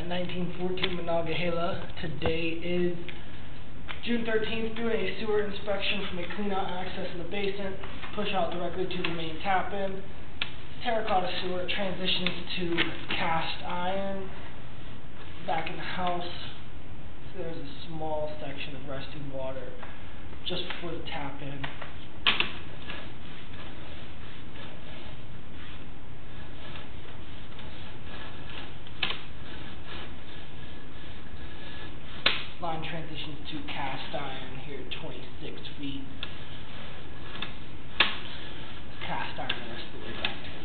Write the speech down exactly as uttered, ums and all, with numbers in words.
at nineteen fourteen Monongahela. Today is June thirteenth, doing a sewer inspection from a clean-out access in the basement, push out directly to the main tap-in. Terracotta sewer transitions to cast iron. Back in the house, so there's a small section of resting water just before the tap-in. Line transitions to cast iron here at twenty-six feet. Cast iron the rest of the way back to